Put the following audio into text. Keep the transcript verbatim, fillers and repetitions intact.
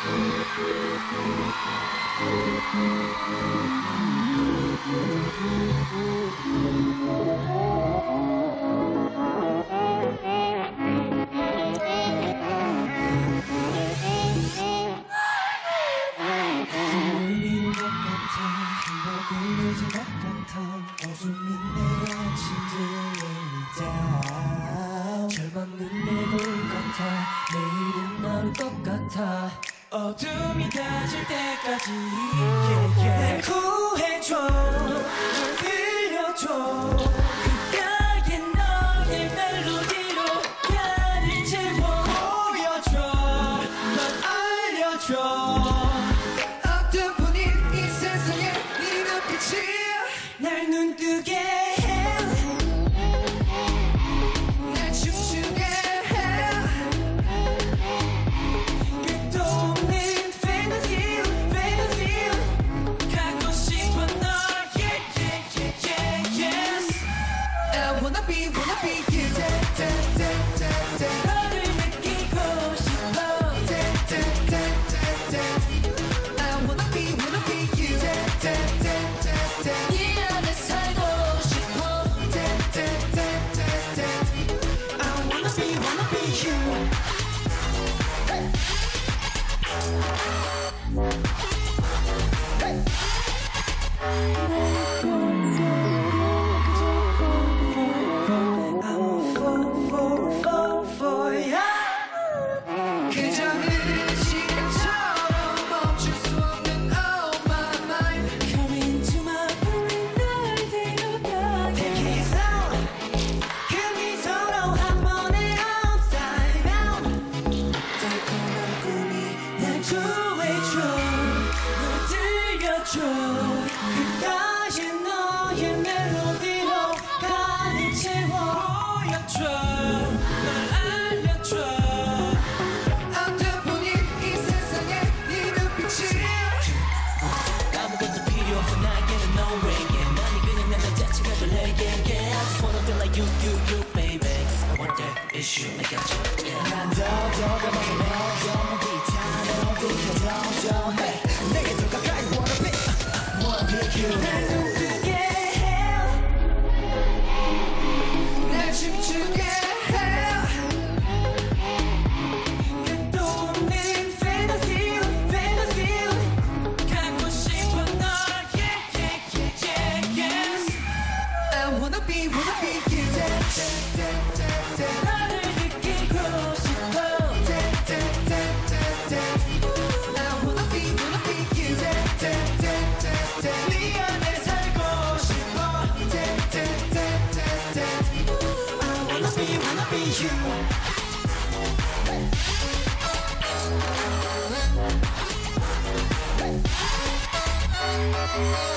어둠이 닫힐 때까지 yeah, yeah. 날 구해줘 널 들려줘 그가의 너의 멜로디로 나를 채워 보여줘 널 알려줘 어둠뿐인 이 세상에 네 눈빛이 날 눈뜨게 해 날 춤추게 해 Wanna be, wanna be you. 너를 느끼고 싶어. I wanna be, wanna be you. 네 안에 살고 싶어. I wanna be, wanna be you. 그다시 너의 멜로디로 가득 채워 보여줘 널 알려줘 어둠뿐인 이 세상에 네 눈빛이 아무것도 필요 없어 나에게는 no way yeah. 나는 그냥 나 자체가 별래 yeah, yeah. I just wanna feel like you, you, you baby I want that issue I got you yeah. 난 더 더 가만히 멜로디 기타 멜로디 더 더 hey. 내게 더 가까이 wanna be 날 눈뜨게 해 날 춤추게 해 끝도 없는 fantasy fantasy 갖고 싶어 널 yeah yeah yeah yeah yes I wanna be wanna be you 너를 느끼고 싶어 I wanna be wanna be you 네 안에 살고 싶어 I wanna be, wanna be you